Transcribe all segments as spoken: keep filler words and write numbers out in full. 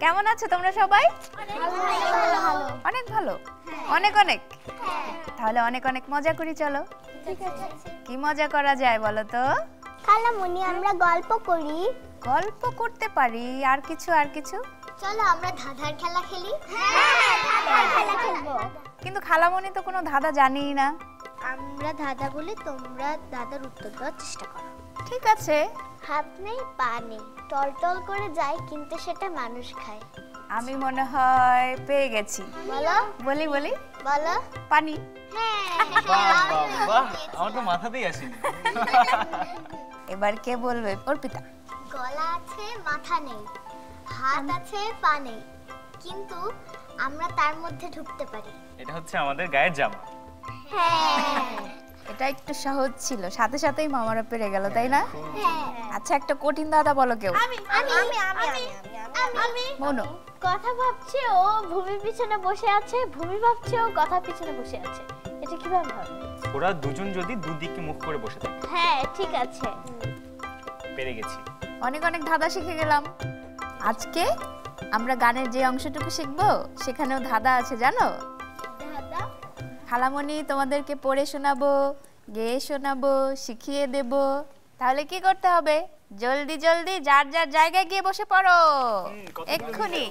কেমন আছো তোমরা সবাই? অনেক ভালো, অনেক অনেক। তাহলে অনেক অনেক মজা করি, চলো। কি মজা করা যায় বলো তো? খালামণি, আমরা গল্প করি। গল্প করতে পারি, আর কিছু আর কিছু? চলো আমরা ধাঁধার খেলা খেলি। হ্যাঁ, ধাঁধার খেলা খেলবো। কিন্তু খালামণি তো কোনো ধাঁধা জানিই না। আমরা ধাঁধা বলি, তোমরা ধাঁধার উত্তর দেওয়ার চেষ্টা করো। ঠিক আছে। হাত নেই, পা নেই, টলটল করে যায়, কিন্তু সেটা মানুষ খায়। আমি মনে হয় পেয়ে গেছি। বলো। বলি বলি বলো। পানি। বাহ বাহ, আমার তো মাথাতেই আসেনি। এবার কে বলবে? অর্পিতা। গলা আছে, মাথা নেই, হাত আছে, পা নেই, কিন্তু আমরা তার মধ্যে ঢুকতে পারি। এটা হচ্ছে আমাদের গায়ের জামা। হ্যাঁ। এটা একটু সহজ ছিল, সাথে সাথেই মামারা পেরে গেল, তাই না? হ্যাঁ। আচ্ছা, একটা কঠিন ধাঁধা বলো কেউ। আমি আমি আমি আমি আমি মনো। কথা ভাবছে ও ভূমির পিছনে বসে আছে, ভূমি ভাবছে ও কথা পিছনে বসে আছে। এটা কিভাবে হবে? ওরা দুজন যদি দুদিকে মুখ করে বসে থাকে। হ্যাঁ, ঠিক আছে। পেরে গেছি। অনেক অনেক ধাঁধা শিখে গেলাম। আজকে আমরা গানের যে অংশটুকু শিখবো সেখানেও ধাঁধা আছে, জানো? দাদা, খালামণি তোমাদেরকে পড়ে শোনাবো, গেয়ে শোনাবো, শিখিয়ে দেব। তাহলে কি করতে হবে? জলদি জলদি যার যার জায়গায় গিয়ে বসে পড়ো এক্ষুনি।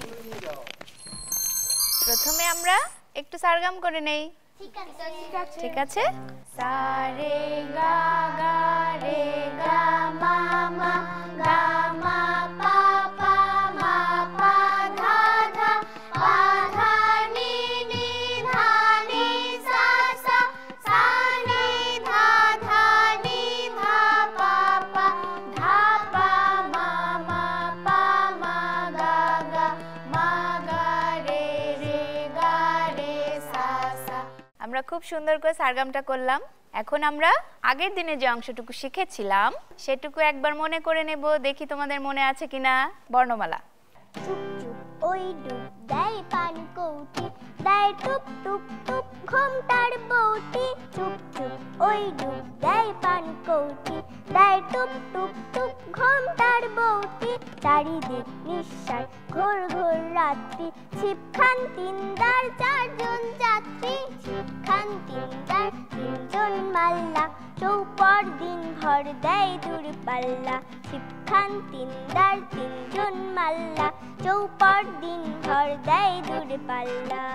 প্রথমে আমরা একটু সারগাম করে নেই। ঠিক আছে। ঠিক আছে। সা রে গা গা রে গা মা মা গা মা পা পা মা পা ধা ধা পা ধা নি নি ধা নি সা সা সা নি ধা ধা নি ধা পা পা ধা পা মা মা পা মা গা গা মা গা রে রে গা রে সা সা। আমরা খুব সুন্দর করে সারগামটা করলাম। এখন আমরা আগের দিনে যে অংশটুকু শিখেছিলাম সেটুকু একবার মনে করে নেব, দেখি তোমাদের মনে আছে কিনা। বর্ণমালা। চুপ চুপ ওই ডুব দেয় পান কৌটি, দেয় টুপ টুপ টুপ ঘোমটার বউটি। চুপ চুপ ওই ডুব দেয় পান কৌটি, দেয় টুপ টুপ টুপ ঘোমটার বউটি। চারিদিক নিঃশ্বাস, ঘোর ঘোর রাত্রি, ছিপখান তিনদার চারজন যাত্রী। ছিপখান তিনদার তিনজন মাল্লা, চৌপর দিন ভর দেয় দূর পাল্লা। ছিপখান তিনদার তিনজন মাল্লা, চৌপর দিন ভর দেয় দূর পাল্লা।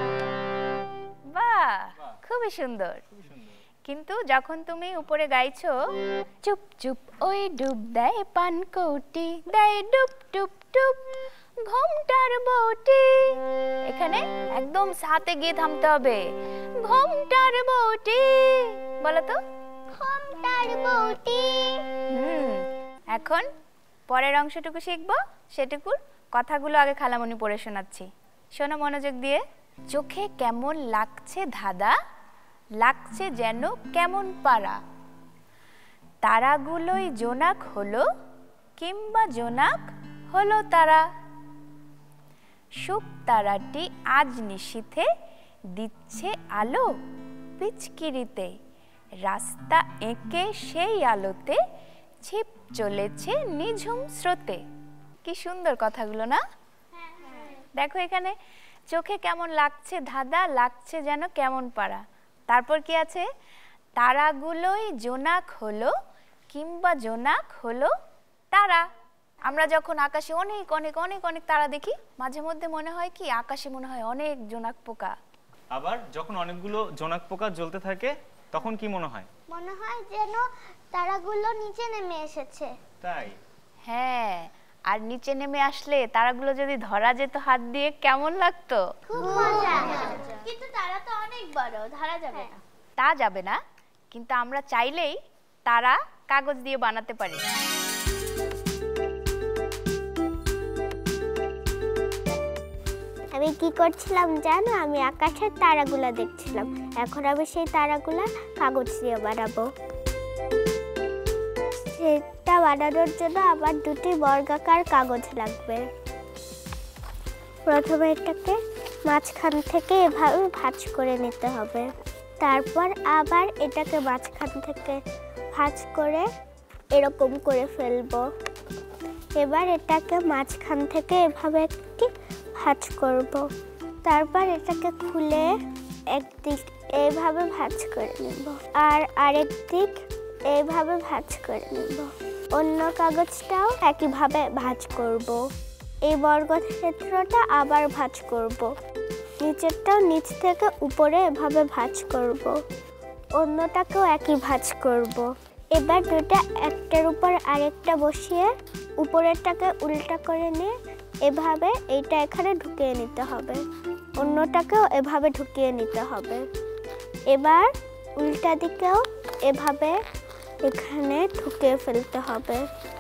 বাহ, খুবই সুন্দর। কিন্তু যখন তুমি উপরে গাইছো চুপ চুপ ওই ডুব দেয় পান কৌটি, দেয় ডুব ডুব ডুব ঘোমটার বউটি, এখানে একদম সাথে গিয়ে থামতে হবে। ঘোমটার বউটি বলো তো। ঘোমটার বউটি। হুম, এখন পরের অংশটুকু শিখবো, সেটুকুর কথাগুলো আগে খালামণি পড়ে শোনাচ্ছি। শোনো মনোযোগ দিয়ে। চোখে কেমন লাগছে ধাঁধা, লাগছে যেন কেমন পারা, তারাগুলোই জোনাক হলো কিংবা জোনাক হলো তারা। সুখ তারাটি আজ নিশীথে দিচ্ছে আলো পিচকিরিতে, রাস্তা এঁকে সেই আলোতে ছিপ চলেছে নিঝুম স্রোতে। কি সুন্দর কথাগুলো না? দেখো এখানে চোখে কেমন লাগছে ধাঁধা, লাগছে যেন কেমন পারা, তারপর কি আছে? তারাগুলোই জোনাক হলো কিংবা জোনাক হলো তারা। আমরা যখন আকাশে অনেক অনেক অনেক অনেক তারা দেখি, মাঝে মধ্যে মনে হয় কি আকাশে মনে হয় অনেক জোনাক পোকা। আবার যখন অনেকগুলো জোনাক পোকা জ্বলতে থাকে তখন কি মনে হয়? মনে হয় যেন তারাগুলো নিচে নেমে এসেছে। তাই? হ্যাঁ, আর নিচে নেমে আসলে তারাগুলো যদি ধরা যেত হাত দিয়ে কেমন লাগতো? খুব মজা। কিন্তু তারা তো অনেক বড়, ধরা যাবে না। তা যাবে না, কিন্তু আমরা চাইলেই তারা কাগজ দিয়ে বানাতে পারি। আমি কি করছিলাম জানো? আমি আকাশের তারাগুলো দেখছিলাম। এখন আমি সেই তারাগুলো কাগজ দিয়ে বানাবো। সেটা বানানোর জন্য আমার দুটি বর্গাকার কাগজ লাগবে। প্রথমে এটাকে মাঝখান থেকে এভাবে ভাঁজ করে নিতে হবে। তারপর আবার এটাকে মাঝখান থেকে ভাঁজ করে এরকম করে ফেলবো। এবার এটাকে মাঝখান থেকে এভাবে একটি ভাঁজ করব। তারপর এটাকে খুলে একদিক এইভাবে ভাঁজ করে নেব, আর আরেক দিক এইভাবে ভাঁজ করে নেব। অন্য কাগজটাও একইভাবে ভাঁজ করব। এই বর্গক্ষেত্রটা আবার ভাঁজ করব। নিচেরটাও নিচ থেকে উপরে এভাবে ভাঁজ করব। অন্যটাকেও একই ভাঁজ করব। এবার দুটা একটার উপর আরেকটা বসিয়ে উপরেরটাকে উল্টা করে নিয়ে এভাবে এইটা এখানে ঢুকিয়ে নিতে হবে, অন্যটাকেও এভাবে ঢুকিয়ে নিতে হবে। এবার উল্টা দিকেও এভাবে এখানে ঢুকিয়ে ফেলতে হবে।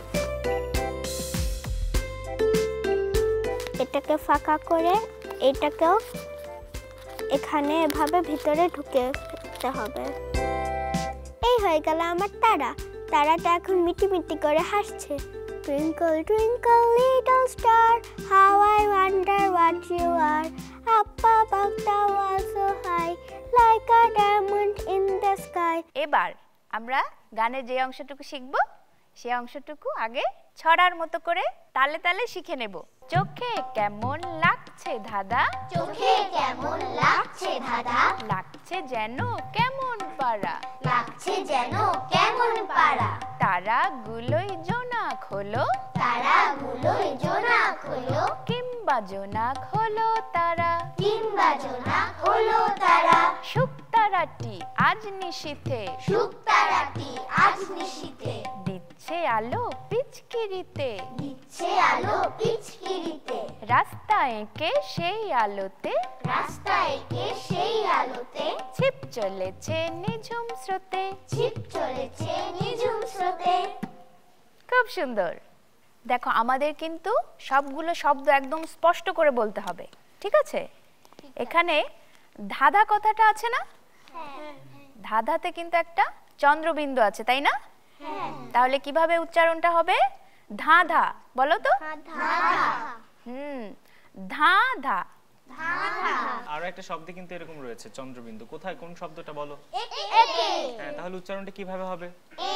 এটাকে ফাঁকা করে এটাকেও এখানে এভাবে ভিতরে ঢুকিয়ে ফেলতে হবে। এই হয়ে গেল আমার তারা। তারাটা এখন মিটি মিটি করে হাসছে। Twinkle twinkle little star, how I wonder what you are. Up above the world so high, like a diamond in the sky. এবার আমরা গানের যে অংশটুকু শিখব সেই অংশটুকু আগে ছড়ার মতো করে তালে তালে শিখে নেব। চোখে কেমন লাগছে ধাঁধা, চোখে কেমন লাগছে ধাঁধা, লাগছে যেন কেমন পারা, লাগছে যেন কেমন পারা। তারাগুলোই জোনাক হলো, তারাগুলোই জোনাক হলো, কিংবা জোনাক হলো তারা, কিংবা জোনাক হলো তারা। শুকতারাটি আজ নিশীথে, শুকতারাটি আজ নিশীথে, দিচ্ছে আলো পিচকিরিতে, দিচ্ছে আলো পিচকিরিতে। রাস্তা এঁকে সেই আলোতে, রাস্তা এঁকে সেই আলোতে, ছিপ চলেছে নিঝুম স্রোতে, ছিপ চলেছে নিঝুম স্রোতে। খুব সুন্দর। দেখো আমাদের কিন্তু সবগুলো শব্দ একদম স্পষ্ট করে বলতে হবে, ঠিক আছে? এখানে ধাঁধা কথাটা আছে না, ধাঁধাতে কিন্তু একটা চন্দ্রবিন্দু আছে, তাই না? তাহলে কিভাবে উচ্চারণটা হবে? ধাঁধা, বলো তো। হুম, ধাঁধা। আরো একটা শব্দ কিন্তু এরকম রয়েছে, চন্দ্রবিন্দু। কোথায়, কোন শব্দটা বলো? হ্যাঁ, তাহলে উচ্চারণটা কিভাবে হবে?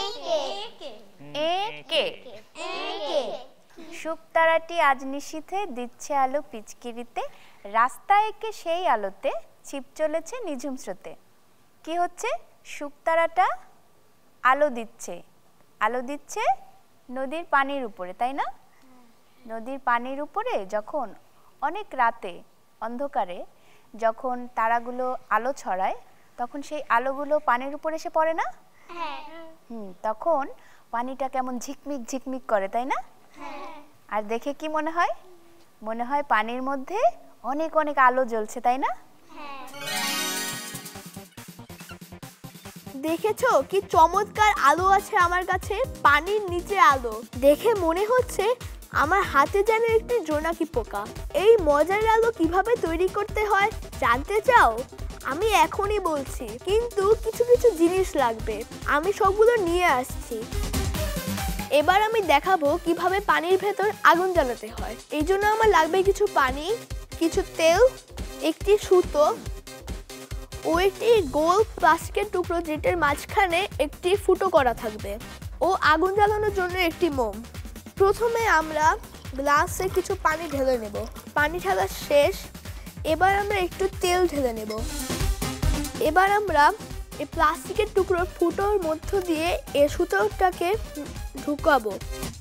একে। শুকতারাটি আজ নিশীথে, দিচ্ছে আলো পিচকিরিতে, রাস্তা এঁকে সেই আলোতে, ছিপ চলেছে নিঝুম স্রোতে। কি হচ্ছে? শুকতারাটা আলো দিচ্ছে, আলো দিচ্ছে নদীর পানির উপরে, তাই না? নদীর পানির উপরে যখন অনেক রাতে অন্ধকারে যখন তারাগুলো আলো ছড়ায়, তখন সেই আলোগুলো পানির উপরে এসে পড়ে না? হুম, তখন পানিটা কেমন ঝিকমিক ঝিকমিক করে, তাই না? আর দেখে কি মনে হয়? মনে হয় পানির মধ্যে অনেক অনেক আলো জ্বলছে, তাই না? দেখেছো কি চমৎকার আলো আছে আমার কাছে, পানির নিচে আলো। দেখে মনে হচ্ছে আমার হাতে যেন একটি জোনাকি পোকা। এই মজার আলো কিভাবে তৈরি করতে হয় জানতে চাও? আমি এখনই বলছি, কিন্তু কিছু কিছু জিনিস লাগবে, আমি সবগুলো নিয়ে আসছি। এবার আমি দেখাবো কিভাবে পানির ভেতর আগুন জ্বালাতে হয়। এই জন্য আমার লাগবে কিছু পানি, কিছু তেল, একটি সুতো ও একটি গোল প্লাস্টিকের টুকরো, যেটার মাঝখানে একটি ফুটো করা থাকবে, ও আগুন জ্বালানোর জন্য একটি মোম। প্রথমে আমরা গ্লাসে কিছু পানি ঢেলে নেব। পানি ঢালা শেষ। এবার আমরা একটু তেল ঢেলে নেব। এবার আমরা এই প্লাস্টিকের টুকরোর ফুটোর মধ্য দিয়ে এই সুতোটাকে ঢুকাবো।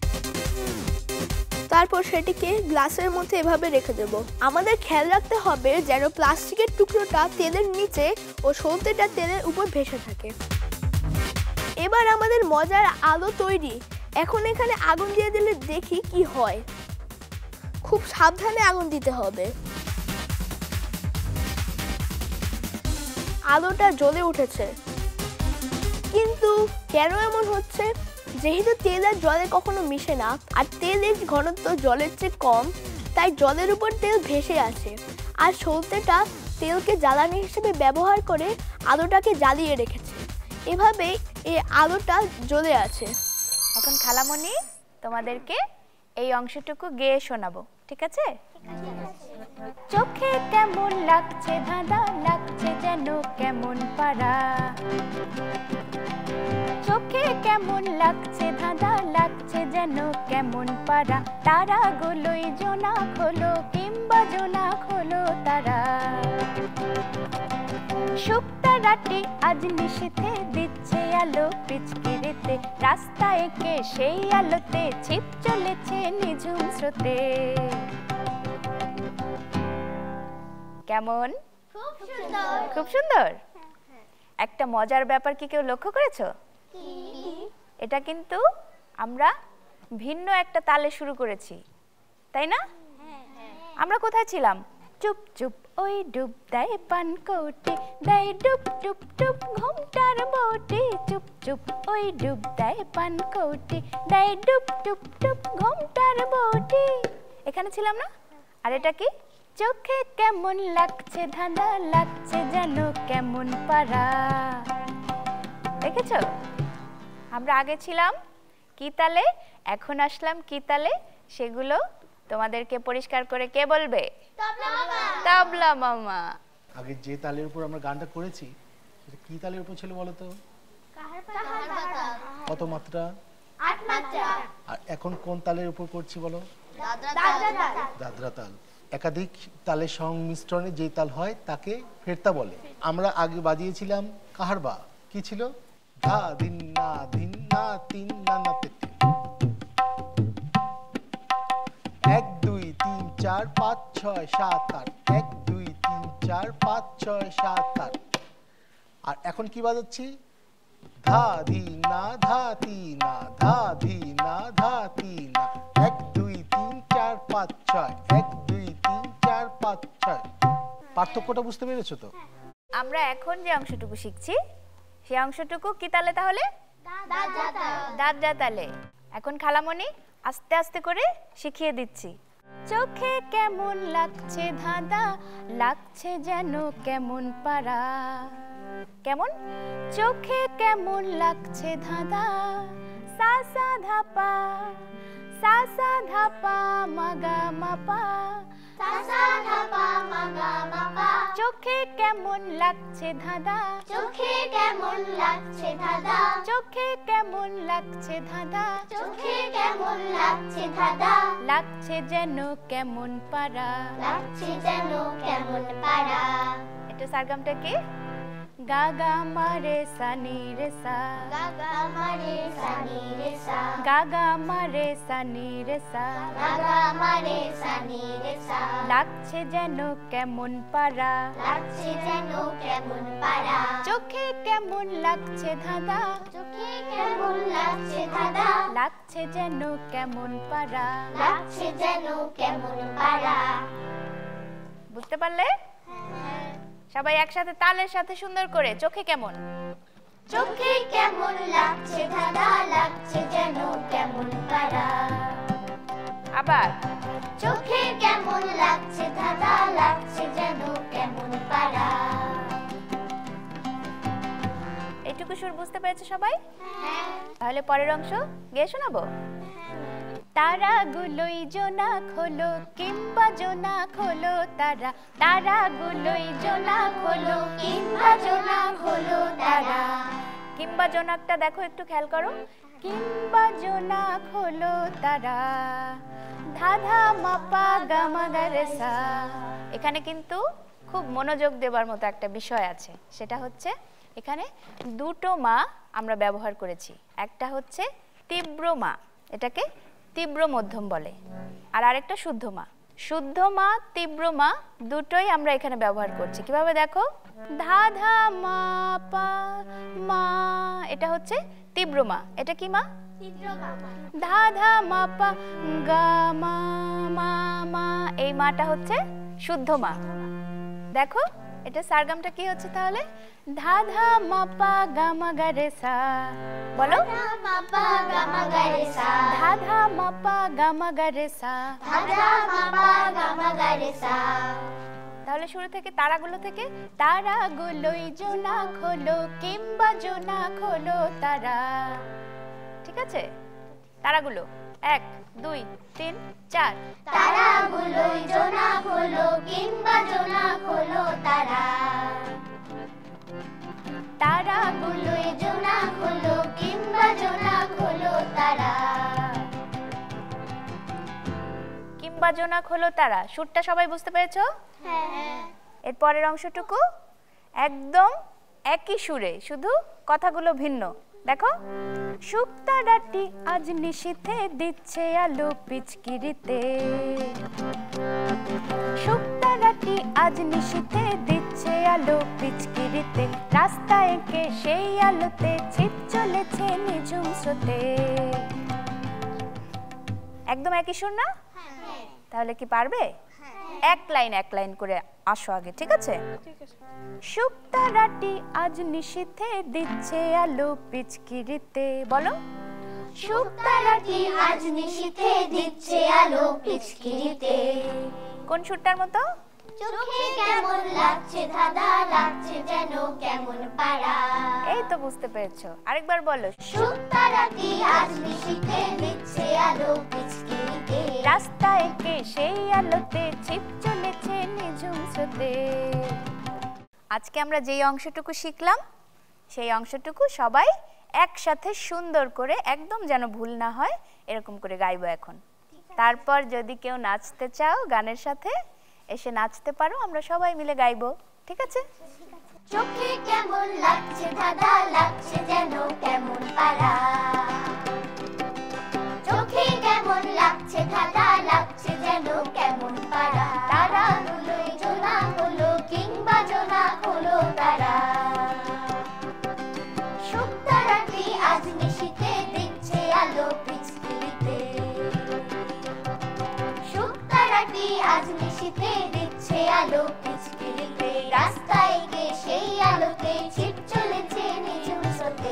তারপর সেটিকে গ্লাসের মধ্যে এভাবে রেখে দেব। আমাদের খেয়াল রাখতে হবে যেন প্লাস্টিকের টুকরোটা তেলের নিচে ও সলতেটা তেলের উপর ভেসে থাকে। এবার আমাদের মজার আলো তৈরি। এখন এখানে আগুন দিয়ে দিলে দেখি কি হয়। খুব সাবধানে আগুন দিতে হবে। আলোটা জ্বলে উঠেছে, কিন্তু কেন এমন হচ্ছে? যেহেতু তেল আর জলে কখনো মিশে না, আর তেলের ঘনত্ব জলের চেয়ে কম, তাই জলের উপর তেল ভেসে আছে, আর সলতেটা তেলকে জ্বালানি হিসেবে ব্যবহার করে আলোটাকে জ্বালিয়ে রেখেছে। এভাবেই এই আলোটা জ্বলে আছে। এখন খালামণি তোমাদেরকে এই অংশটুকু গেয়ে শোনাবো, ঠিক আছে? চোখে কেমন লাগছে ধাঁধা, লাগছে যেন কেমন পারা। চোখে কেমন লাগছে ধাঁধা, লাগছে যেন কেমন পারা। তারাগুলোই জোনাক হলো কিংবা জোনাক হলো তারা। শুকতারাটি আজ নিশীথে দিচ্ছে আলো পিচকিরিতে, রাস্তা এঁকে সেই আলোতে ছিপ চলেছে নিঝুম স্রোতে। কেমন? খুব সুন্দর। খুব সুন্দর। একটা মজার ব্যাপার কি কেউ লক্ষ্য করেছো? এটা কিন্তু আমরা ভিন্ন একটা তালে শুরু করেছি, তাই না? আমরা কোথায় ছিলাম? চুপ চুপ ওই ডুব দেয় পানকৌটি, দেয় ডুব ডুব ডুব ঘুমটার বউটি। চুপ চুপ ওই ডুব দেয় পানকৌটি, দেয় ডুব ডুব ডুব ঘুমটার বউটি। এখানে ছিলাম না? আর এটা কি? চোখে কেমন লাগছে ধাঁধা, লাগছে যেন কেমন পারা। দেখেছো? আমরা আগে ছিলাম কি তালে, এখন আসলাম কি তালে, সেগুলো তোমাদেরকে পরিষ্কার করে কে বলবে? তবলা মামা। আগে যে তালের উপর আমরা গানটা করেছি সেটা কি তালের উপর ছিল বলো তো? কত মাত্রা? আট মাত্রা। আর এখন কোন তালের উপর করছি বলো? দাদরা তাল। একাধিক তালের সংমিশ্রণে যে তাল হয় তাকে ফেরতা বলে। আমরা আগে বাজিয়েছিলাম কাহারবা। কি ছিল? ধা ধিন না ধিন না তিন না না তেতে। এক দুই তিন চার পাঁচ ছয় সাত আট। এক দুই তিন চার পাঁচ ছয় সাত আট। আর এখন কি বাজাচ্ছি? ধা ধি না ধা তি না, ধা ধি না ধা তি না। এক দুই তিন চার পাঁচ ছয়। এক দুই তিন চার পাঁচ ছয়। পার্থক্যটা বুঝতে পেরেছো তো? আমরা এখন যে অংশটুকু শিখছি সেই অংশটুকু কি তালে তাহলে? দাদরা তালে। এখন খালামণি আস্তে আস্তে করে শিখিয়ে দিচ্ছি। চোখে কেমন লাগছে ধাঁধা, লাগছে যেন কেমন পারা। কেমন? চোখে কেমন লাগছে ধাঁধা, সা সা ধা পা, সা সা ধা পা মাগা মাপা। চোখে কেমন লাগছে ধাঁধা, চোখে কেমন লাগছে ধাঁধা, চোখে কেমন লাগছে ধাঁধা, চোখে কেমন লাগছে ধাঁধা। লাগছে যেন কেমন পারা। লাগছে যেন কেমন পারা। এটা সারগামটা কি? গা গা মারে সানি রে সা, গা গা মারে সানি রে সা, গা গা মারে সানি রে সা। গা গা মারে সানি রে সা। লাগছে যেন কেমন পারা। লাগছে যেন কেমন পারা। চোখে কেমন লাগছে ধাঁধা, চোখে কেমন লাগছে ধাঁধা, লাগছে যেন কেমন পারা। লাগছে যেন কেমন পারা। বুঝতে পারলে? সবাই একসাথে তালের সাথে সুন্দর করে চোখে কেমন। চোখে কেমন লাগছে ধাঁধা, লাগছে যেন কেমন পারা। আবার চোখে কেমন লাগছে ধাঁধা, লাগছে যেন কেমন পারা। এইটুকু সুর বুঝতে পেরেছো সবাই? তাহলে পরের অংশ গেয়ে শোনাবো। তারাগুলোই জোনাক হলো কিংবা জোনাক হলো তারা। তারাগুলোই জোনাক হলো কিংবা জোনাক হলো তারা। কিংবা জোনাকটা দেখো একটু খেয়াল করো। কিংবা জোনাক হলো তারা। ধাধা মাপা গামা গারেসা। এখানে কিন্তু খুব মনোযোগ দেবার মতো একটা বিষয় আছে, সেটা হচ্ছে এখানে দুটো মা আমরা ব্যবহার করেছি। একটা হচ্ছে তীব্র মা, এটাকে তীব্র মধ্যম বলে, আর আরেকটা শুদ্ধ মা। শুদ্ধ মা তীব্র মা দুটোই আমরা এখানে ব্যবহার করছি। কিভাবে দেখো? ধা ধা মা পা মা, এটা হচ্ছে তীব্র মা। এটা কি মা? ধা ধা মা পা গা মা মা মা, এই মাটা হচ্ছে শুদ্ধ মা। দেখো এটা সারগামটা কি হচ্ছে তাহলে? ধা ধা মা পা গা মা গা রে সা। বলো। ধা মা পা গা মা গা রে সা। ধা ধা মা পা গা মা গা রে সা। ধা ধা মা পা গা মা গা রে সা। তাহলে শুরু থেকে তারাগুলো থেকে। তারাগুলোই জোনাক হলো কিংবা জোনাক হলো তারা। ঠিক আছে? তারাগুলো এক দুই তিন চার। তারাগুলোই জোনাক হলো কিংবা জোনাক হলো তারা। সুরটা সবাই বুঝতে পেরেছো? হ্যাঁ। এর পরের অংশটুকু একদম একই সুরে, শুধু কথাগুলো ভিন্ন। দেখো, শুকতারাটি আজ নিশীথে দিচ্ছে আলো পিচকিরিতে, শুকতারাটি আজ নিশীথে দিচ্ছে আলো পিচকিরিতে, রাস্তা এঁকে সেই আলোতে ছিপ চলেছে নিঝুম স্রোতে। একদম একই সুর না? তাহলে কি পারবে? এক লাইন এক লাইন করে আসো আগে, ঠিক আছে? শুকতারাটি আজ নিশীথে দিচ্ছে আলো পিচকিরিতে। বলো, শুকতারাটি আজ নিশীথে দিচ্ছে আলো পিচকিরিতে। কোন সুরটার মতো? চোখে কেমন লাগছে ধাঁধা, লাগছে যেন কেমন পাড়া। এই তো বুঝতে পেরেছো। আরেকবার বলো, শুকতারাটি আজ নিশীথে দিচ্ছে আলো পিচকিরিতে, রাস্তা এঁকে সেই আলোতে ছিপ চলেছে নিঝুম স্রোতে। আজকে আমরা যেই অংশটুকু শিখলাম সেই অংশটুকু সবাই একসাথে সুন্দর করে, একদম যেন ভুল না হয় এরকম করে গাইবো এখন। তারপর যদি কেউ নাচতে চাও গানের সাথে এসে নাচতে পারো, আমরা সবাই মিলে গাইবো, ঠিক আছে? চোখে কেমন লাগছে ধাঁধা, লাগছে যেন কেমন পাড়া। চোখে কেমন লাগছে ধাঁধা, লাগছে যেন কেমন পাড়া। তারাগুলো জোনাক হলো কিংবা জোনাক হলো তারা। শুকতারাটি আজ নিশীথে দিচ্ছে আলো পিচকিরিতে, শুকতারাটি আজ নিশীথে দিচ্ছে আলো পিচকিরিতে, রাস্তায় গিয়ে সেই আলোতে ছিপ চলেছে নিঝুম স্রোতে।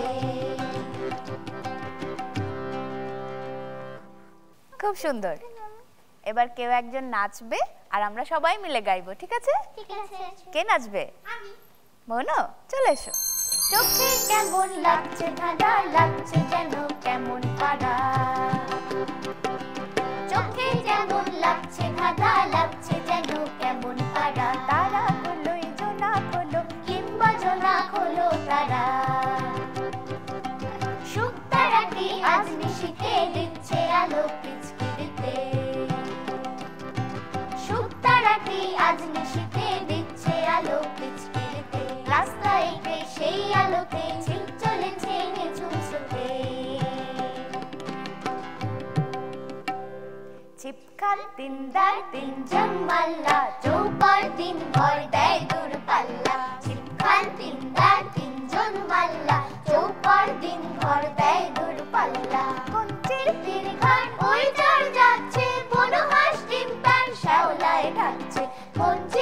খুব সুন্দর। এবার কেউ একজন নাচবে আর আমরা সবাই মিলে গাইবো, ঠিক আছে? ঠিক আছে। কে নাচবে? আমি। মনো, চলে এসো। চোখে কেমন লাগছে ধাঁধা, লাগছে যেন কেমন পাড়া। চোখে কেমন লাগছে ধাঁধা, লাগছে যেন কেমন পাড়া। তারা হলো জোনাক হলো কিংবা জোনাক হলো তারা। শুকতারাটি আজ নিশীথে দিচ্ছে আলো পিচকিরিতে, শুকতারাটি আজ নিশীথে দিচ্ছে আলো পিচকিরিতে, রাস্তায় এঁকে সেই আলোতে ছিপ চলেছে নিঝুম স্রোতে। ছিপখাল তিনদার তিনজন মাল্লা চৌপার দিন ভর দেয় দূরপাল্লা। ছিপখাল তিনদার তিনজন মাল্লা চৌপার দিন ভর দেয় দূরপাল্লা। কঞ্চির তীর ঘাট ওই যার যাচ্ছে, বনহাঁস ডিম প্যান্ট শ্যাওলায় ঢাকছে।